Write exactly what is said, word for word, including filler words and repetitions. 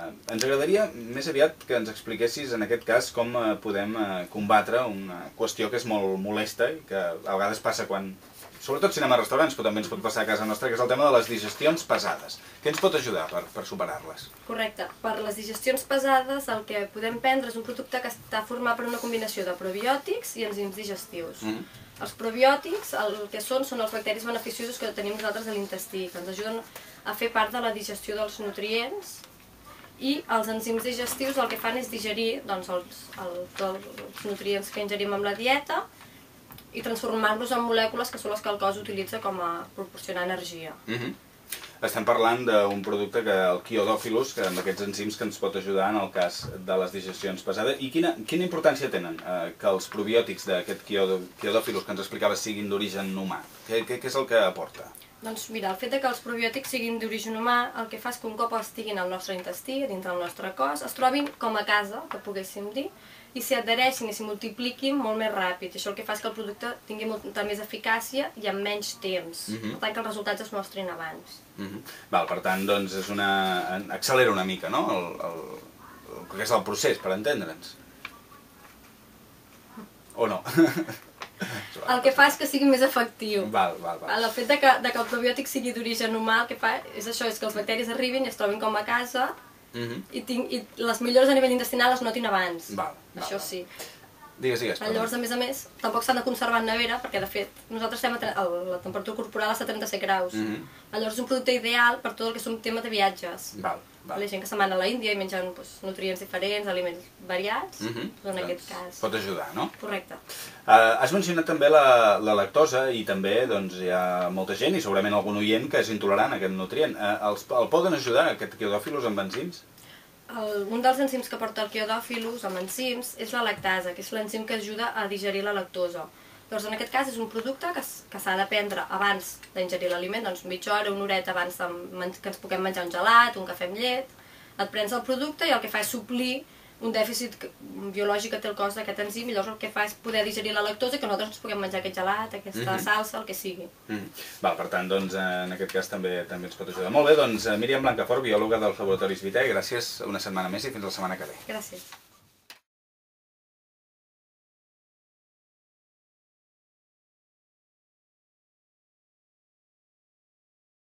Ens agradaria més aviat que ens expliquessis en aquest cas com podem combatre una qüestió que és molt molesta i que a vegades passa quan... Sobretot si anem a restaurants, però també ens pot passar a casa nostra, que és el tema de les digestions pesades. Què ens pot ajudar per, per superar-les? Correcte. Per les digestions pesades el que podem prendre és un producte que està format per una combinació de probiòtics i enzims digestius. Mm -hmm. Els probiòtics el que són són els bacteris beneficiosos que tenim nosaltres a l'intestí, que ens ajuden a fer part de la digestió dels nutrients, i els enzims digestius el que fan és digerir doncs, els, els, els nutrients que ingerim amb la dieta i transformar-los en molècules que són les que el cos utilitza com a proporcionar energia. Mm-hmm. Estem parlant d'un producte, que el Chiodophyllus, que amb aquests enzims que ens pot ajudar en el cas de les digestions pesades. I quina, quina importància tenen eh, que els probiòtics d'aquest Chiodophyllus que ens explicaves siguin d'origen humà? Què, què, què és el que aporta? Doncs mira, el fet de que els probiòtics siguin d'origen humà el que fa és que un cop estiguin al nostre intestí, dintre del nostre cos, es trobin com a casa, que poguéssim dir, i s'hi adhereixin i s'hi multipliquin molt més ràpid. Això el que fa és que el producte tingui molta més eficàcia i en menys temps. Uh-huh. Per tant, que els resultats es mostrin abans. Uh-huh. Val, per tant, doncs, és una... accelera una mica, no?, el, el, el que és el procés, per entendre'ns. O no? El que fa és que sigui més efectiu. Val, val, val. El fet de que, de que el probiòtic sigui d'origen humà, el que fa és això, és que els bacteris arribin i es trobin com a casa, Uh-huh. I, tinc, i les millores a nivell intestinal les notin abans. Val, això val. sí. Digues, digues. Llavors, a més a més, tampoc s'han de conservar en nevera, perquè de fet nosaltres estem a la temperatura corporal està a trenta-set graus. Uh-huh. Llavors és un producte ideal per tot el que són tema de viatges. Val, val. La gent que se'n va a l'Índia i mengen pues, nutrients diferents, aliments variats, uh-huh. doncs en doncs aquest cas. Pot ajudar, no? Correcte. Uh, has mencionat també la, la lactosa i també doncs, hi ha molta gent i segurament algun oient que és intolerant a aquest nutrient. Uh, els, el poden ajudar aquest Chiodophyllus amb enzims? El, un dels enzims que porta el Chiodophyllus amb enzims és la lactasa, que és l'enzim que ajuda a digerir la lactosa. Llavors, en aquest cas, és un producte que, que s'ha de prendre abans d'ingerir l'aliment, doncs mitja hora, una horeta abans de, que ens puguem menjar un gelat, un cafè amb llet. Et prens el producte i el que fa és suplir un dèficit biològic que té el cos d'aquest enzim, i llavors el que fa és poder digerir la lactosa i que nosaltres ens puguem menjar aquest gelat, aquesta mm-hmm. salsa, el que sigui. Mm-hmm. Val, per tant, doncs, en aquest cas també també ens pot ajudar. Molt bé, doncs, Míriam Blancafort, biòloga dels Laboratoris Vitae, gràcies una setmana més i fins la setmana que ve. Gràcies.